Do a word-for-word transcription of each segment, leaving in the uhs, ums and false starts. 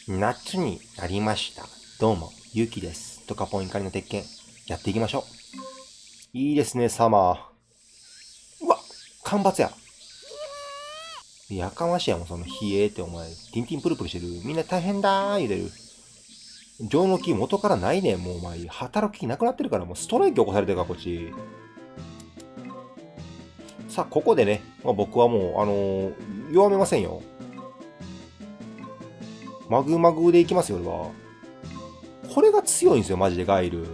夏になりました。どうも、ゆうきです。トカポン怒りの鉄拳、やっていきましょう。いいですね、サマー。うわ、干ばつや。やかましいやもん、その冷えってお前。ティンティンプルプルしてる。みんな大変だー言うてる。上の木元からないねん、もうお前。働く気なくなってるから、もうストライキ起こされてるから、こっち。さあ、ここでね、まあ、僕はもう、あのー、弱めませんよ。マグマグでいきますよ、俺は。これが強いんですよ、マジでガイル。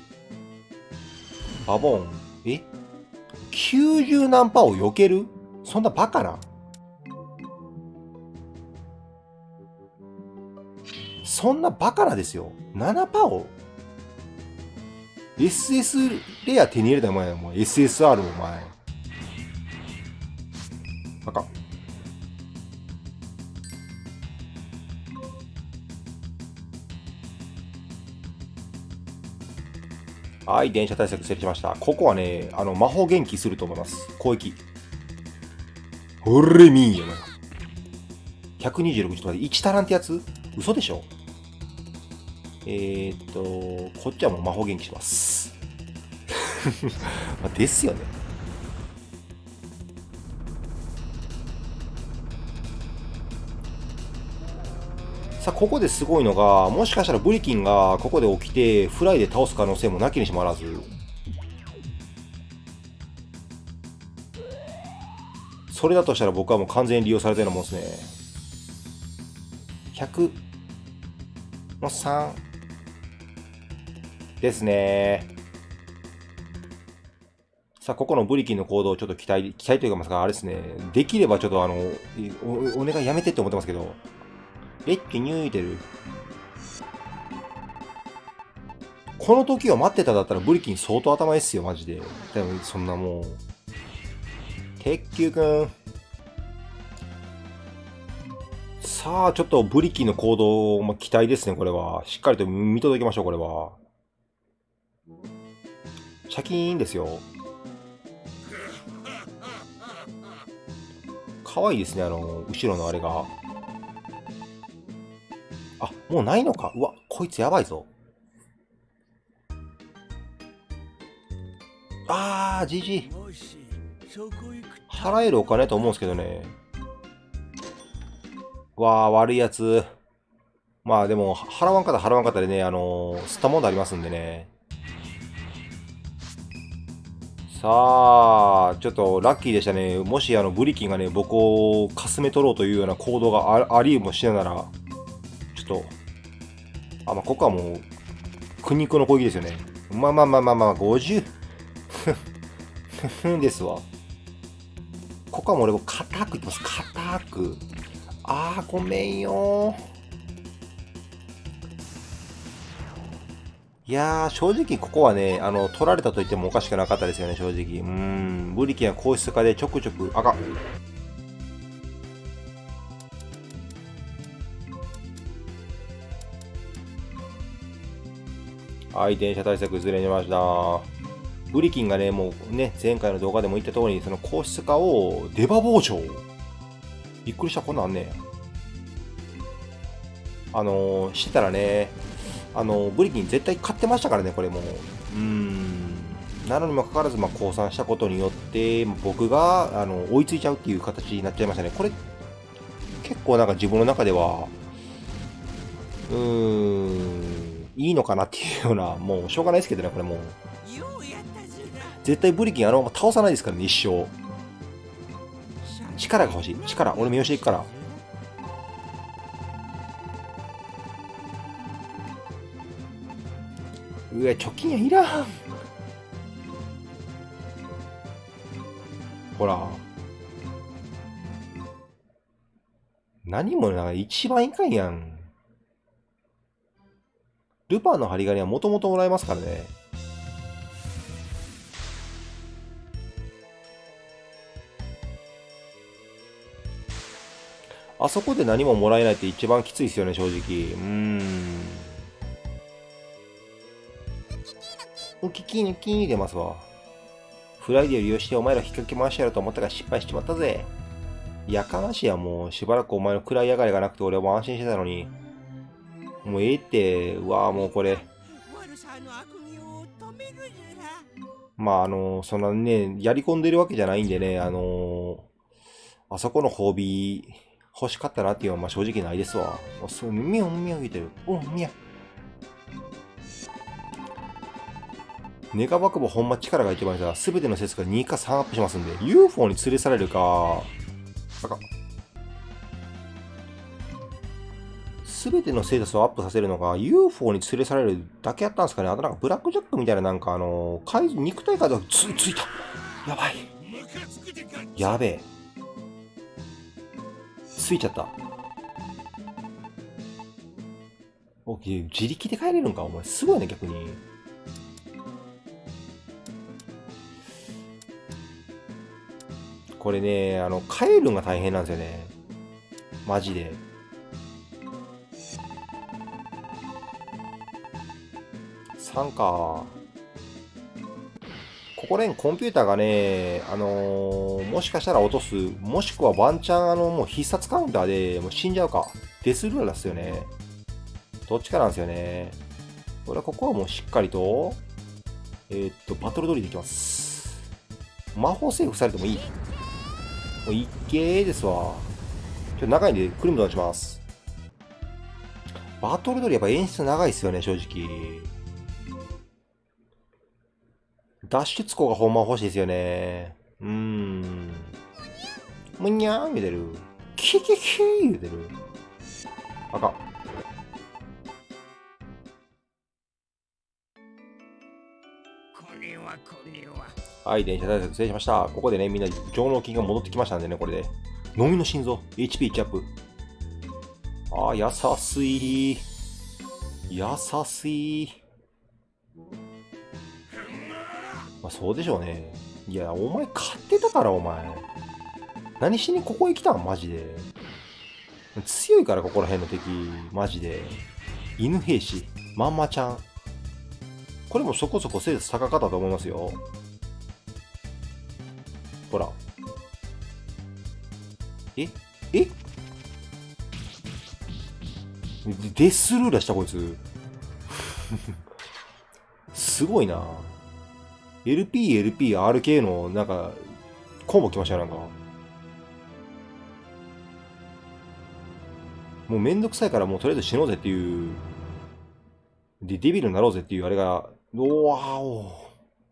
バボン。え ?きゅうじゅう 何パーを避けるそんなバカな。そんなバカなですよ。ななパーを エスエス レア手に入れたお前や、もう エスエスアール お前。バカ。はい、電車対策失礼しました。ここはね、あの、魔法元気すると思います。攻撃。ほれみーよな。ひゃくにじゅうろく、ちょっと待って、いち足らんってやつ嘘でしょ。えー、っと、こっちはもう魔法元気します。まあですよね。さあ、ここですごいのが、もしかしたらブリキンがここで起きて、フライで倒す可能性もなきにしもあらず。それだとしたら僕はもう完全に利用されてるようなもんですね。ひゃくのさんですね。さあ、ここのブリキンの行動をちょっと期待、期待というかますか、あれですね。できればちょっとあの、お、お願いやめてって思ってますけど。レッキニューいてる。この時を待ってただったらブリキン相当頭いいっすよ、マジで。でもそんなもう。鉄球くん。さあ、ちょっとブリキンの行動、まあ、期待ですね、これは。しっかりと見届けましょう、これは。シャキーンですよ。可愛いですね、あの、後ろのあれが。あ、もうないのか。うわ、こいつやばいぞ。あー、ジジイ。払えるお金と思うんですけどね。わー、悪いやつ。まあでも、払わんかったら払わんかったでね、あのー、吸ったもんでありますんでね。さあ、ちょっとラッキーでしたね。もしあのブリキンがね、僕をかすめ取ろうというような行動があありもしながら、ちょっと、あ、まあ、ここはもう、苦肉の攻撃ですよね。まあまあまあまあまあ、ごじゅう。ふんですわ。ここはもう俺も硬く言ってます。硬く。あー、ごめんよー。いやー、正直ここはね、あの、取られたと言ってもおかしくなかったですよね、正直。うーん、ブリキンは硬質化でちょくちょく、あかん。はい、電車対策ずれました。ブリキンがね、もうね、前回の動画でも言った通り、その硬質化を、デバ包丁。びっくりした、こんなんあんねん。あのー、してたらね、あのー、ブリキン絶対買ってましたからね、これもう。うーん。なのにもかかわらず、まあ、降参したことによって、僕が、あの、追いついちゃうっていう形になっちゃいましたね。これ、結構なんか自分の中では、うーん、いいのかなっていうような、もうしょうがないですけどね、これもう。絶対ブリキンあのまま倒さないですからね、一生。力が欲しい。力。俺見寄していくから。うわ、貯金やいらん。ほら。何もなんか一番いかんやん。ルパンの針金はもともともらえますからね。あそこで何ももらえないって一番きついですよね、正直。うーん。おきき抜き出ますわ。フライデーを利用してお前ら引っ掛け回してやると思ったから失敗しちまったぜ。やかましいや、もうしばらくお前の暗い上がりがなくて俺はもう安心してたのに。 もうええって、うわあもうこれ。まあ、あの、そんなね、やり込んでるわけじゃないんでね、あのあそこの褒美欲しかったなっていうのはまあ正直ないですわ。おそう、みょんみょん言うてる。うん、みや。ネガバクボほんま力が一番さ、すべての説がにかさんアップしますんで、ユーフォー に連れ去られるか、あかん。すべてのステータスをアップさせるのが ユーフォー に連れ去られるだけやったんですかね。あとなんかブラックジャックみたいななんかあのー、肉体化でつ、ついた。やばい。やべえ。ついちゃった。オッケー、自力で帰れるんかお前。すごいね、逆に。これね、あの、帰るのが大変なんですよね。マジで。さんか。ここら辺コンピューターがね、あのー、もしかしたら落とす、もしくはワンチャンあの、もう必殺カウンターでもう死んじゃうか。デスルーラーっすよね。どっちかなんですよね。俺はここはもうしっかりと、えー、っと、バトル通りでいきます。魔法セーフされてもいい。もういっけーですわ。ちょっと長いんで、クリムトンします。バトル通りやっぱ演出長いっすよね、正直。脱出口がほんま欲しいですよね。うーん。むにゃー言うてる。キキキー言うてる。あかん。はい、電車対策失礼しました。ここでね、みんな上納金が戻ってきましたんでね、これで。飲みの心臓、エイチピーいち アップ。ああ、優しい。優しい。まあ、そうでしょうね。いや、お前買ってたから、お前。何しにここへ来たんマジで。強いから、ここら辺の敵。マジで。犬兵士。まんまちゃん。これもそこそこ精度高かったと思いますよ。ほら。ええデスルーラしたこいつ。すごいな。エルピー、エルピー、アールケー の、なんか、コンボ来ましたよ、なんか。もうめんどくさいからもうとりあえず死のうぜっていう、で、デビルになろうぜっていうあれが、おわお。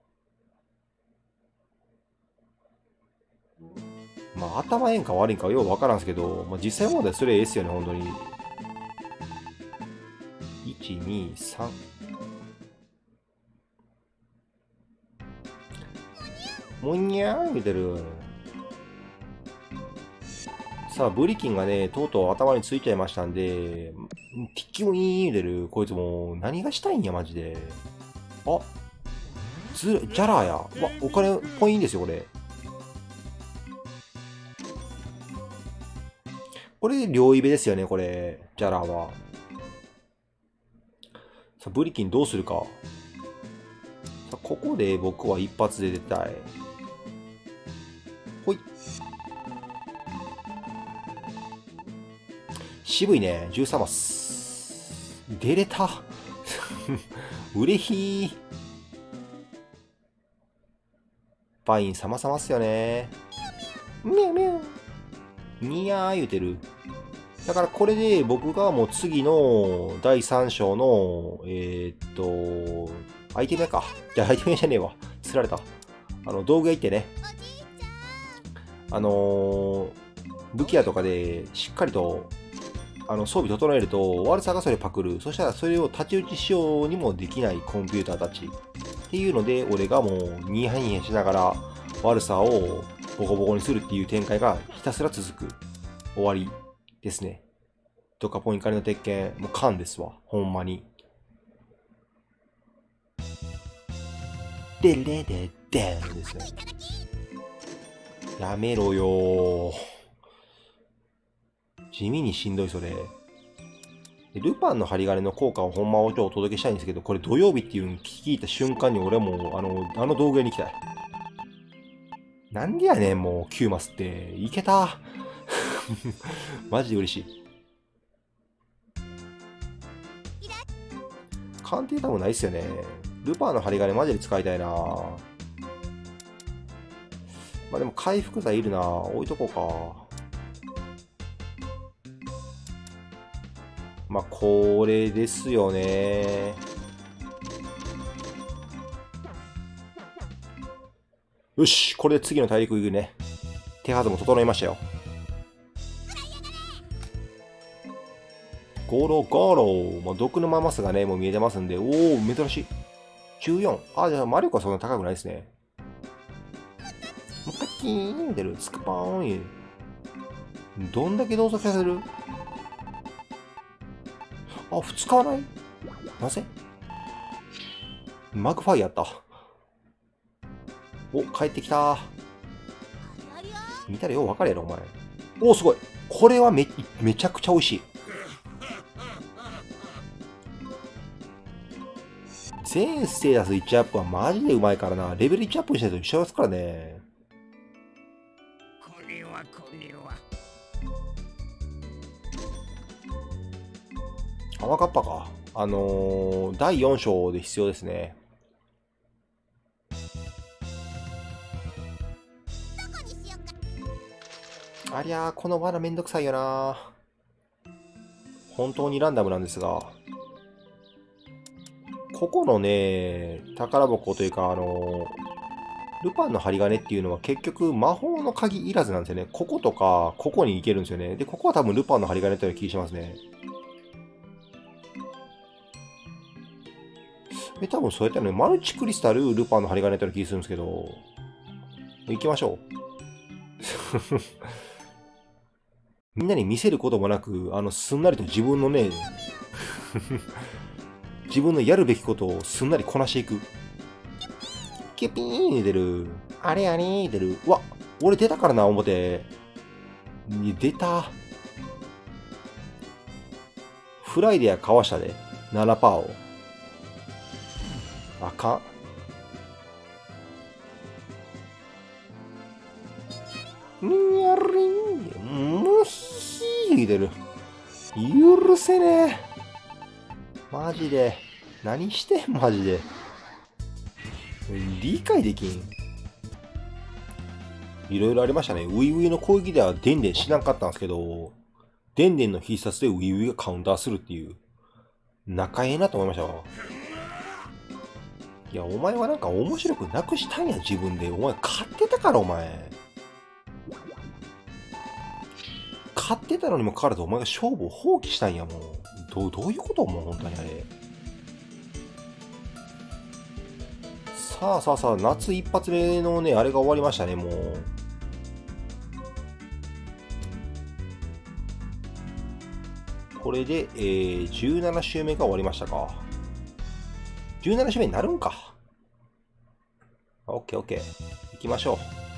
まあ頭ええんか悪いんかはようわからんすけど、まあ実際問題それええっすよね、本当に。いち、に、さん。もにゃー言うてる。さあ、ブリキンがね、とうとう頭についちゃいましたんで、ティッキウィーン言うてる。こいつもう何がしたいんや、マジで。あ、ず、ジャラーや。わ、お金、ポインですよ、これ。これ、両イベですよね、これ。ジャラーは。さあ、ブリキンどうするか。さあ、ここで僕は一発で出たい。ほい。渋いね。じゅうさんマス。出れた。うれひー。パイン様々っすよね。みゅみゅ。にやー言うてる。だからこれで僕がもう次のだいさん章の、えー、っと、アイテム屋か。じゃあアイテム屋じゃねえわ。釣られた。あの、道具屋行ってね。あのー、武器屋とかでしっかりとあの装備整えると悪さがそれパクる。そしたらそれを太刀打ちしようにもできないコンピューターたち。っていうので、俺がもうニヤニヤしながら悪さをボコボコにするっていう展開がひたすら続く。終わりですね。ドカポインカリの鉄拳、もう勘ですわ。ほんまに。でれででんですね。やめろよー。地味にしんどいそれ。ルパンの針金の効果をほんまをお届けしたいんですけど、これ土曜日っていうのに聞いた瞬間に俺はもうあの、あの道具屋に行きたい。なんでやねん、もうきゅうマスって。いけた。マジで嬉しい。 鑑定多分ないっすよね。ルパンの針金マジで使いたいな。まあでも回復剤いるな。置いとこうか。まあこれですよね。よし、これで次の大陸行くね。手はずも整いましたよ。ゴロゴロ。もう毒のママスがね、もう見えてますんで。おお、珍しい。じゅうよん。あ、じゃあ魔力はそんな高くないですね。もうパッキーン出る。スクパーン。どんだけ動作させる？あ、普通使わない？なぜ？マグファイやった。お、帰ってきた。見たらよう分かれやろ、お前。お、すごい。これはめ、めちゃくちゃ美味しい。全ステータスいちアップはマジでうまいからな。レベルいちアップしたやつと一緒ですからね。 これはこれは。 甘かっぱか。あのー、だいよん章で必要ですね。ありゃー、この罠めんどくさいよな。本当にランダムなんですが。ここのね、宝箱というか、あのー、ルパンの針金っていうのは結局魔法の鍵いらずなんですよね。こことか、ここに行けるんですよね。で、ここは多分ルパンの針金という気がしますね。え、多分そうやったらね、マルチクリスタル、ルパンの針金という気がするんですけど、行きましょう。みんなに見せることもなく、あの、すんなりと自分のね、自分のやるべきことをすんなりこなしていく。キュピーン出る。あれあれ出る。うわ、俺出たからな、表。出た。フライデーやかわしたで。ななパーセント を。あかん。にゃりん。むひー出る。許せねえ。マジで。何してんマジで。理解できん。いろいろありましたね。ウイウイの攻撃ではデンデンしなかったんですけど、デンデンの必殺でウイウイがカウンターするっていう。仲ええなと思いましたわ。いや、お前はなんか面白くなくしたんや、自分で。お前買ってたから、お前。買ってたのにもかかわらず、お前が勝負を放棄したんや、もう。どう、どういうこともう、本当にあれ。さあさあさあ、夏一発目のね、あれが終わりましたね、もう。これで、えー、じゅうなな周目が終わりましたか。じゅうなな周目になるんか。オッケーオッケー。行きましょ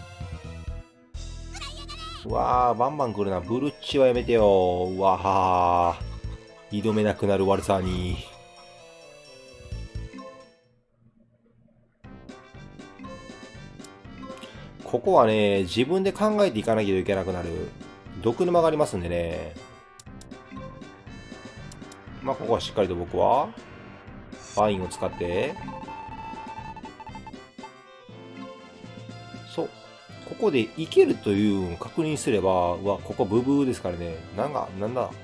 う。うわー、バンバン来るな。ブルッチはやめてよ。うわー。挑めなくなるワルサーに。ここはね、自分で考えていかなきゃいけなくなる。毒沼がありますんでね。まあ、ここはしっかりと僕は、ワインを使って、そう。ここでいけるというのを確認すれば、うわ、ここブブーですからね。なんか、なんだ。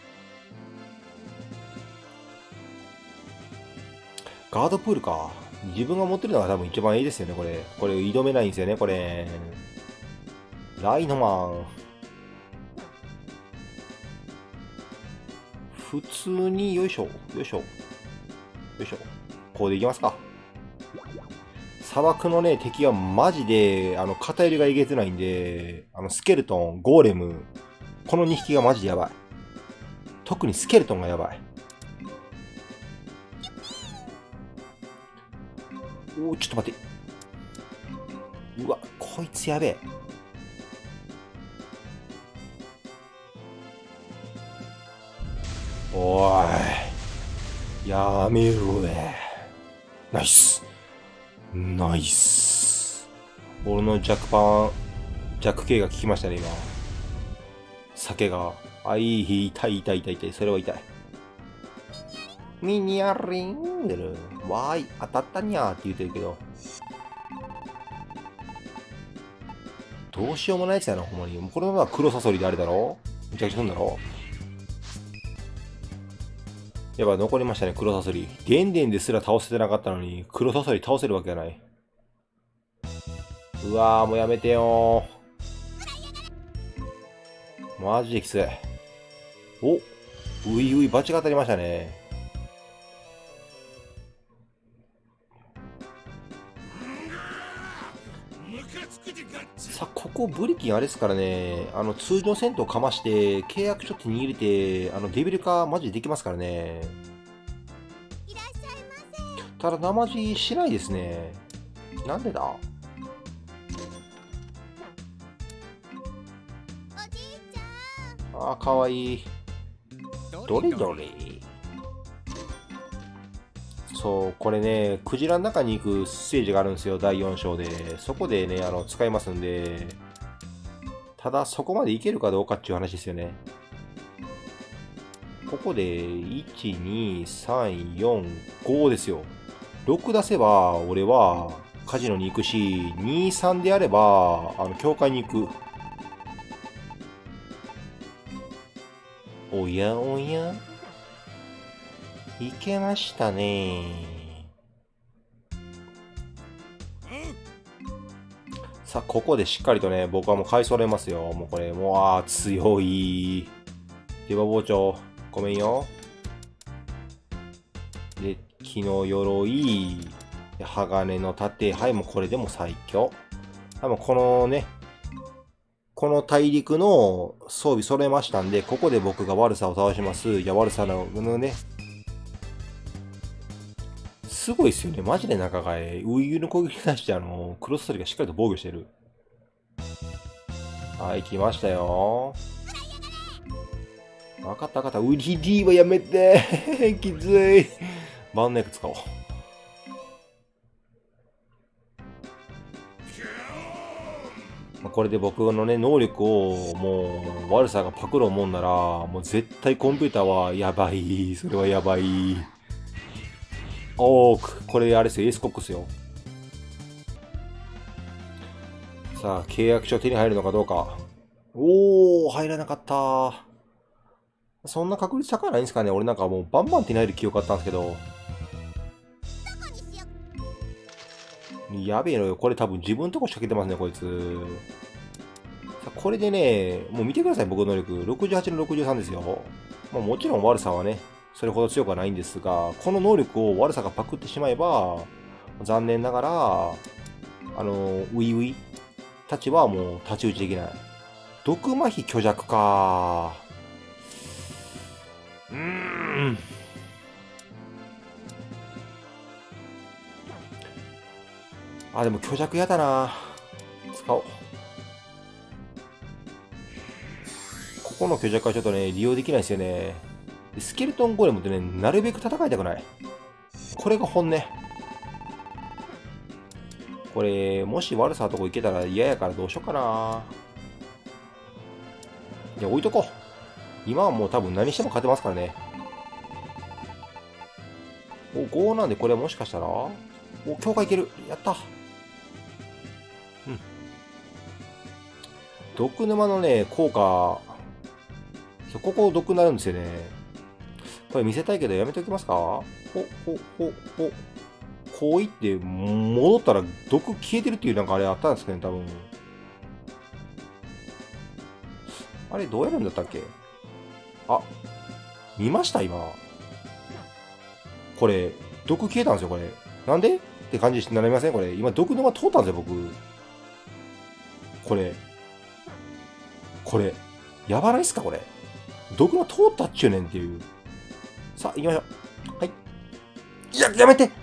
ガードプールか。自分が持ってるのが多分一番いいですよね、これ。これ挑めないんですよね、これ。ライノマン。普通に、よいしょ、よいしょ。よいしょ。こうでいきますか。砂漠のね、敵はマジで、あの、偏りがえげつないんで、あの、スケルトン、ゴーレム、このにひきがマジでやばい。特にスケルトンがやばい。おー、ちょっと待って。うわ、こいつやべえ。おーい。やめろね。ナイス。ナイス。俺の弱パン、弱系が効きましたね、今。酒が。あ、いい、痛い、痛い、痛い、痛い。それは痛い。 ミニアリングル。わーい、当たったにゃーって言ってるけど。どうしようもないやつやな、ほんまに。もうこのまま黒サソリであれだろ。めちゃくちゃすんだろ。やっぱ残りましたね、黒サソリ。デンデンですら倒せてなかったのに、黒サソリ倒せるわけがない。うわー、もうやめてよー。マジできつい。お、ういうい、バチが当たりましたね。さあ、ここブリキンあれですからね、あの、通常戦闘かまして、契約書手に入れて、あの、デビル化マジでできますからね。ただ、生地しないですね。なんでだ？あー、かわいい。どれどれ。そう、これね、クジラの中に行くステージがあるんですよ、だいよん章で。そこでね、あの、使いますんで、ただそこまでいけるかどうかっていう話ですよね。ここで、いち、に、さん、よん、ごですよ。ろく出せば、俺は、カジノに行くし、に、さんであれば、あの、教会に行く。おやおやいけましたね。さあ、ここでしっかりとね、僕はもう買い揃えますよ。もうこれ、もう、ああ、強い。出刃包丁、ごめんよ。で、木の鎧、鋼の盾、はい、もうこれでも最強。はい、もうこのね、この大陸の装備揃えましたんで、ここで僕が悪さを倒します。いや、悪さのね、すごいですよね。マジで仲がええ。ウイユの攻撃に対してあの、クロストリがしっかりと防御してる。はい、来ましたよ。わかったわかった。ウリディはやめて。きつい。バンネック使おう。まあ、これで僕のね、能力をもう悪さがパクろうもんなら、もう絶対コンピューターはやばい。それはやばい。おー、これあれですよ、エースコックスよ。さあ、契約書手に入るのかどうか。おー、入らなかった。そんな確率高いないんですかね。俺なんかもうバンバン手に入る記憶あったんですけど。やべえのよ。これ多分自分のとこ仕掛けてますね、こいつ。さあこれでね、もう見てください、僕の能力。ろくじゅうはちのろくじゅうさんですよ。まあ、もちろん悪さはね、それほど強くはないんですが、この能力を悪さがパクってしまえば、残念ながら、あの、ウイウイたちはもう太刀打ちできない。毒麻痺虚弱か。うーん。あ、でも虚弱やだな。使おう。ここの虚弱はちょっとね、利用できないですよね。スケルトンゴレムってね、なるべく戦いたくない。これが本音。これ、もし悪さのとこ行けたら嫌やからどうしようかな。いや、置いとこう。今はもう多分何しても勝てますからね。お、ごなんでこれはもしかしたらお、強化いける。やった。うん。毒沼のね、効果、ここ毒になるんですよね。これ見せたいけどやめておきますか。ほ、ほ、ほ、ほ。こういって戻ったら毒消えてるっていうなんかあれあったんですかね、多分。あれどうやるんだったっけ。あ、見ました今。これ、毒消えたんですよ、これ。なんでって感じになりませんこれ。今、毒沼通ったんですよ、僕。これ。これ。やばないっすか、これ。毒沼通ったっちゅうねんっていう。さあ、行きましょう。はい。いや、やめて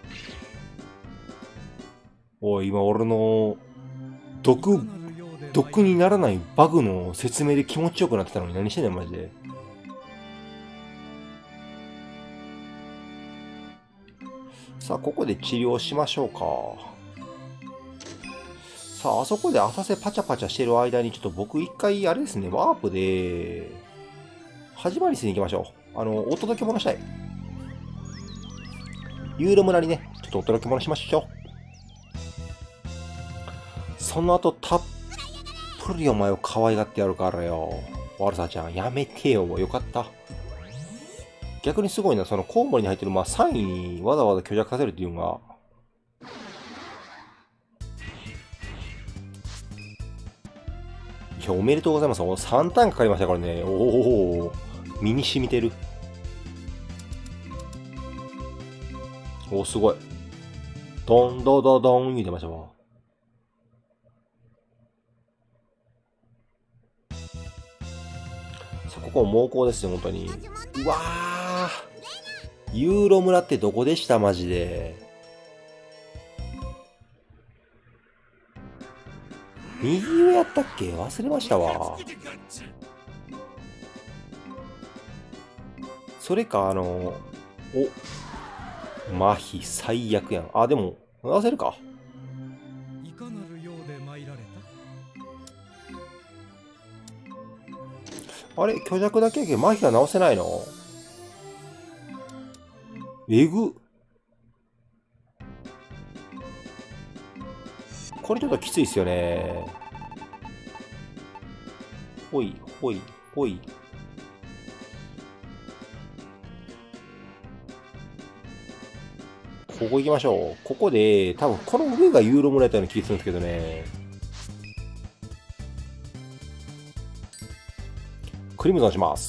おい、今、俺の、毒、毒にならないバグの説明で気持ちよくなってたのに何してんねん、マジで。さあ、ここで治療しましょうか。さあ、あそこで浅瀬パチャパチャしてる間に、ちょっと僕一回、あれですね、ワープで、始まりしに行きましょう。あの、お届け物したい。 ユーロ村にね、ちょっとお届け物しましょう。その後、たっぷりお前を可愛がってやるからよ。ワルサーちゃん、やめてよ。よかった。逆にすごいな、そのコウモリに入ってる、まあ、さんいにわざわざ虚弱させるっていうのが、いや、おめでとうございます。さんターンかかりましたからね。おお、身に染みてる。おお、すごい。ドンドドドン言うてましたわ。さあ、ここ猛攻ですよ、本当に。うわー。ユーロ村ってどこでしたマジで。右上やったっけ忘れましたわ。それか、あの、お、麻痺最悪やん。あ、でも、直せるか。いかなるようで参られた。あれ虚弱だけやけど麻痺が直せないの？えぐ。これちょっときついっすよね。ほい、ほい、ほい。ここ行きましょう。ここで、多分この上がユーロ村やったような気がするんですけどね。クリムゾンします。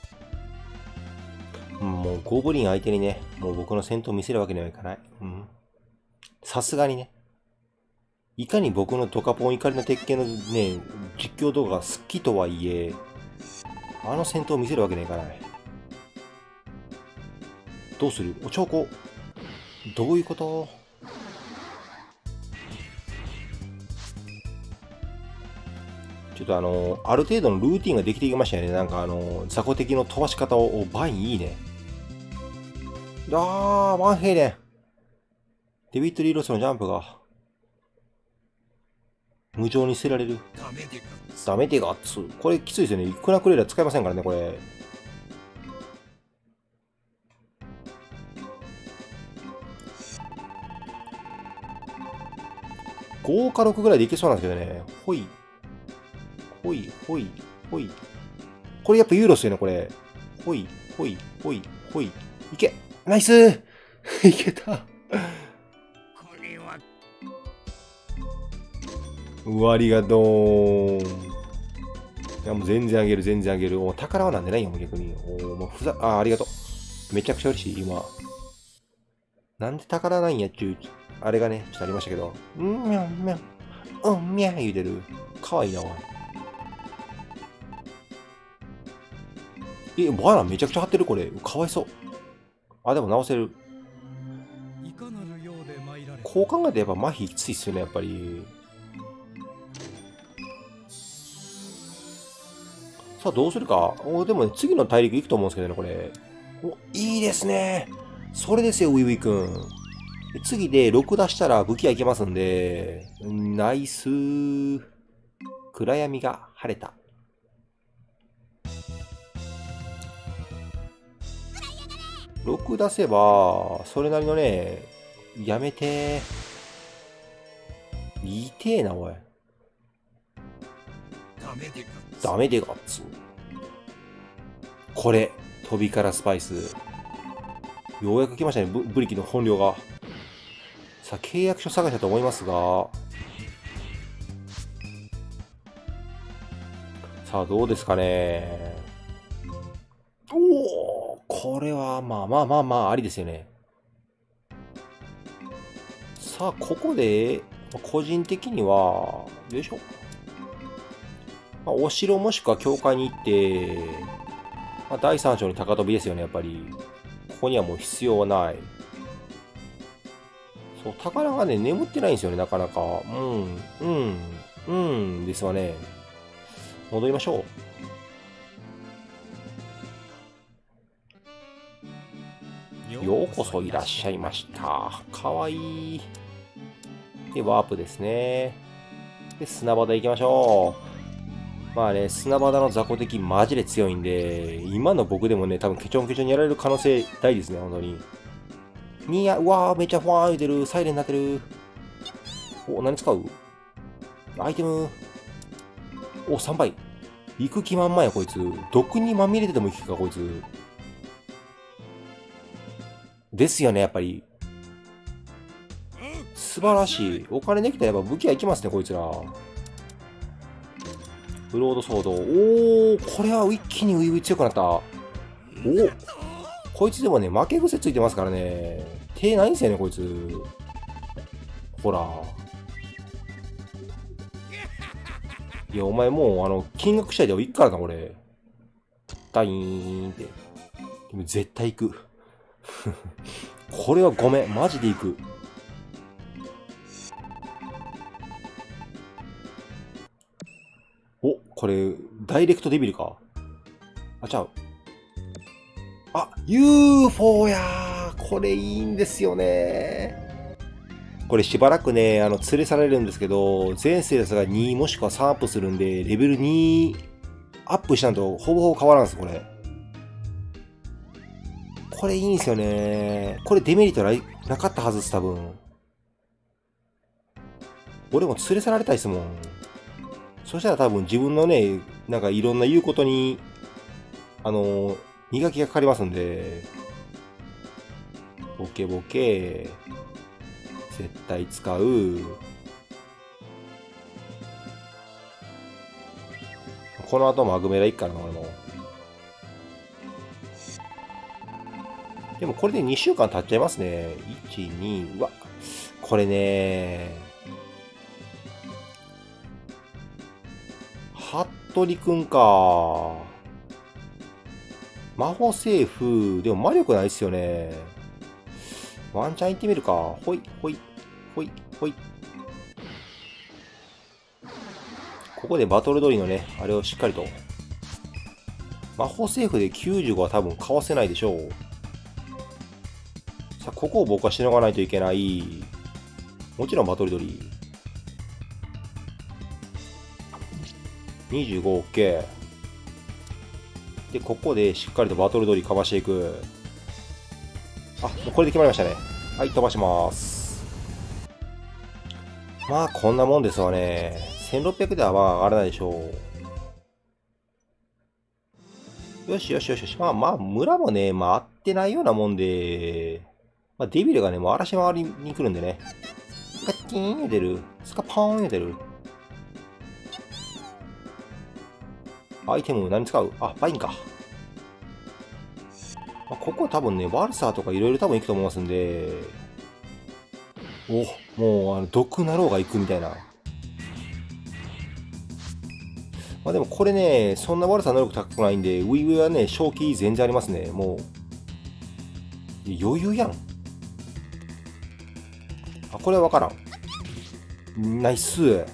もうゴブリン相手にね、もう僕の戦闘を見せるわけにはいかない。うん。さすがにね。いかに僕のドカポン怒りの鉄拳のね、実況動画が好きとはいえ、あの戦闘を見せるわけにはいかない。どうするお兆候。どういうこと？ちょっとあの、ある程度のルーティンができてきましたよね。なんかあの、雑魚敵の飛ばし方を、バインいいね。あー、ワンヘイレン。デビッド・リーロスのジャンプが、無情に捨てられる。ダメでガッツ。これきついですよね。クナクレーラー使いませんからね、これ。ごかろくぐらいでいけそうなんですけどね。ほい。ほい、ほい、ほい。これやっぱユーロっすよね、これ。ほい、ほい、ほい、ほい。いけ。ナイスーいけた。うわ、ありがとう。いや、もう全然あげる、全然あげる。お宝はなんでないよ、もう逆に。おもうふざ、あ、ありがとう。めちゃくちゃ嬉しい、今。なんで宝ないんやっちゅう、あれがね、ちょっとありましたけど。うんみゃんみゃん。うんみゃん言うてる。かわいいな、おい。え、バナナめちゃくちゃ張ってるこれ。かわいそう。あ、でも直せる。こう考えてやっぱ麻痺きついっすよね、やっぱり。さあ、どうするか。おでもね、次の大陸行くと思うんですけどね、これ。お、いいですね。それですよ、ウィウィ君。次でろく出したら武器はいけますんで、ナイスー。暗闇が晴れた。ろく出せば、それなりのね、やめてー。痛えな、おい。ダメでガッツ。これ、飛びからスパイス。ようやく来ましたね、ブ, ブリキの本領が。さあ、契約書探したと思いますが。さあ、どうですかね。おお、これは、まあまあまあまあ、ありですよね。さあ、ここで、個人的には、よいしょ。まあ、お城もしくは教会に行って、まあ、だいさん章に高飛びですよね、やっぱり。ここにはもう必要はない。そう、宝がね、眠ってないんですよね、なかなか。うん、うん、うんですわね。戻りましょう。ようこそいらっしゃいました。かわいい。で、ワープですね。で、砂場で行きましょう。まあね、砂場の雑魚敵マジで強いんで、今の僕でもね、多分ケチョンケチョンにやられる可能性大ですね、本当に。 ニヤ、うわー、めっちゃファー言うてる。サイレンになってる。お、何使う？アイテム。お、さんばい。行く気満々や、こいつ。毒にまみれてても行くか、こいつ。ですよね、やっぱり。素晴らしい。お金できたらやっぱ武器はいきますね、こいつら。ブロードソード。おー、これは一気にウイウイ強くなった。お、こいつでもね、負け癖ついてますからね。手ないんすよね、こいつ。ほら。いや、お前もう、あの、金額次第でいくからな、これ。ダイーンって。でも絶対行く。これはごめん。マジで行く。お、これ、ダイレクトデビルか。あ、ちゃう。あ、ユーフォー やー。これいいんですよね。これしばらくね、あの、連れ去られるんですけど、全セールスがにもしくはさんアップするんで、レベルにアップしたのとほぼほぼ変わらんです、これ。これいいんですよね。これデメリットななかったはずです、多分。俺も連れ去られたいですもん。そしたら多分自分のね、なんかいろんな言うことに、あの、磨きがかかりますんで。ボケボケ。絶対使う。この後マグメラいっからな、俺も。でもこれでにしゅうかん経っちゃいますね。いち、に、うわ。これね。服部くんか。魔法セーフ。でも魔力ないっすよね。ワンチャン行ってみるか。ほい、ほい、ほい、ほい。ここでバトルドリのね、あれをしっかりと。魔法セーフできゅうじゅうごは多分かわせないでしょう。さあ、ここを僕はしのがないといけない。もちろんバトルドリ。にじゅうごオーケー。で、ここでしっかりとバトルドリかましていく。あ、もうこれで決まりましたね。はい、飛ばします。まあ、こんなもんですわね。せんろっぴゃくではまあ上がらないでしょう。よしよしよしよし。まあまあ、村もね、まあ合ってないようなもんで、まあデビルがね、もう嵐回りに来るんでね。スカッキーン言うてる。スカポーン言うてる。アイテム何使う？あ、バインか。まあ、ここ多分ね、ワルサーとかいろいろ多分行くと思いますんで、お、もう、あの、毒なろうが行くみたいな。まあでもこれね、そんな悪さ能力高くないんで、ウィウィはね、正気全然ありますね。もう、余裕やん。あ、これはわからん。ナイス。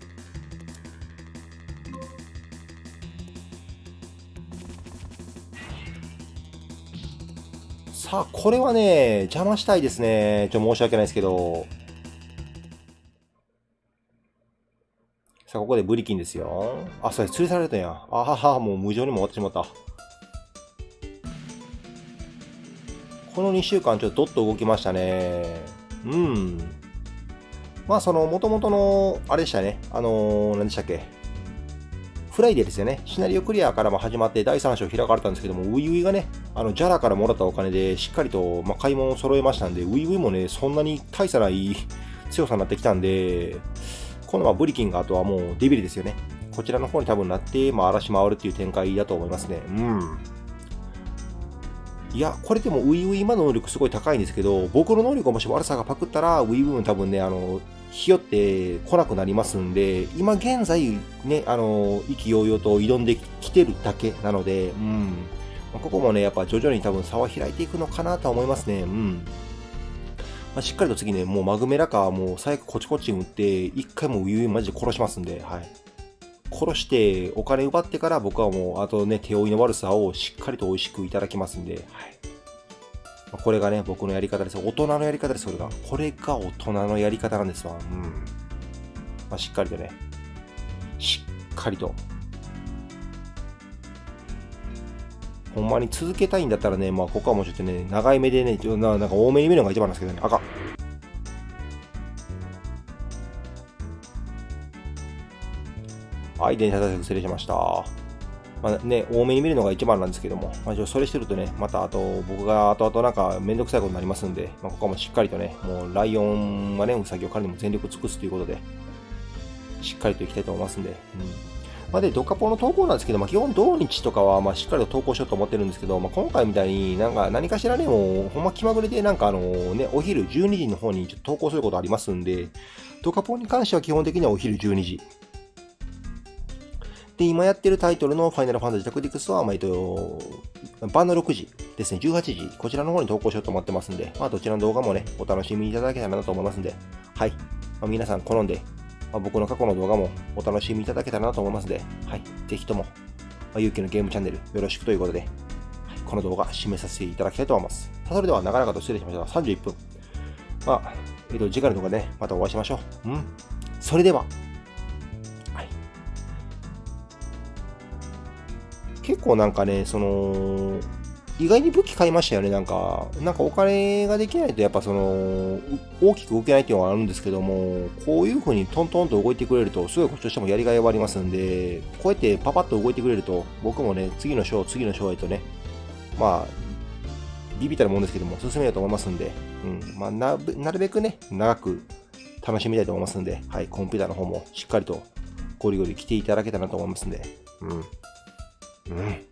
さあ、これはね、邪魔したいですね。ちょ、申し訳ないですけど。さあ、ここでブリキンですよ。あ、それ、釣りされたんや。あはは、もう無情にも終わってしまった。このにしゅうかん、ちょっとどっと動きましたね。うん。まあ、その、もともとの、あれでしたね。あのー、何でしたっけ。フライデーですよね。シナリオクリアからも始まってだいさん章開かれたんですけども、ウイウイがね、あの、ジャラからもらったお金でしっかりと、まあ、買い物を揃えましたんで、ウイウイもね、そんなに大差ない強さになってきたんで、このまあブリキンがあとはもうデビルですよね。こちらの方に多分なって、まあ、嵐回るっていう展開だと思いますね。うん。いや、これでもウイウイ今の能力すごい高いんですけど、僕の能力がもし悪さがパクったら、ウイウイも多分ね、あの、ひよって来なくなりますんで、今現在ね、あの、意気揚々と挑んできてるだけなので、うん。ここもね、やっぱ徐々に多分差は開いていくのかなとは思いますね。うん。まあ、しっかりと次ね、もうマグメラか、もう最悪コチコチ打って、一回もウイウイマジで殺しますんで、はい。殺してお金奪ってから僕はもう、あとね、手負いの悪さをしっかりと美味しくいただきますんで、はい。これがね、僕のやり方です。大人のやり方です、それが。これが大人のやり方なんですわ。うん。まあ、しっかりとね、しっかりと。 ほんまに続けたいんだったらね、まあ、ここはもうちょっとね、長い目でね、ちょななんか多めに見るのが一番なんですけどね、赤。はい、電車対策失礼しました。まあね、多めに見るのが一番なんですけども、まあ、それしてるとね、またあと僕が後々なんかめんどくさいことになりますんで、まあ、ここはもうしっかりとね、もうライオンはね、ウサギを狩るにも全力尽くすということで、しっかりといきたいと思いますんで。うんまあ、で、ドカポの投稿なんですけど、まあ、基本土日とかはまあしっかりと投稿しようと思ってるんですけど、まあ、今回みたいになんか何かしらね、もうほんま気まぐれでなんかあのね、お昼じゅうにじの方にちょっと投稿することありますんで、ドカポに関しては基本的にはお昼じゅうにじ。で、今やってるタイトルのファイナルファンタジータクティクスは、まあ、えっと、晩のろくじですね、じゅうはちじ、こちらの方に投稿しようと思ってますんで、まあ、どちらの動画もね、お楽しみいただけたらなと思いますんで、はい。まあ、皆さん好んで、まあ、僕の過去の動画もお楽しみいただけたらなと思いますので、はい。ぜひとも、まあ、ゆうきのゲームチャンネルよろしくということで、はい、この動画締めさせていただきたいと思います。それでは長々と失礼しました。さんじゅういっぷん。まあ、えっと、次回の動画でね、またお会いしましょう。うん。それでは。結構なんかね、その、意外に武器買いましたよね、なんか。なんかお金ができないと、やっぱその、大きく動けないっていうのがあるんですけども、こういう風にトントンと動いてくれると、すごいこっちとしてもやりがいはありますんで、こうやってパパッと動いてくれると、僕もね、次の章、次の章へとね、まあ、ビビったるもんですけども、進めようと思いますんで、うん、まあな、なるべくね、長く楽しみたいと思いますんで、はい、コンピューターの方もしっかりとゴリゴリ来ていただけたらなと思いますんで、うん。うん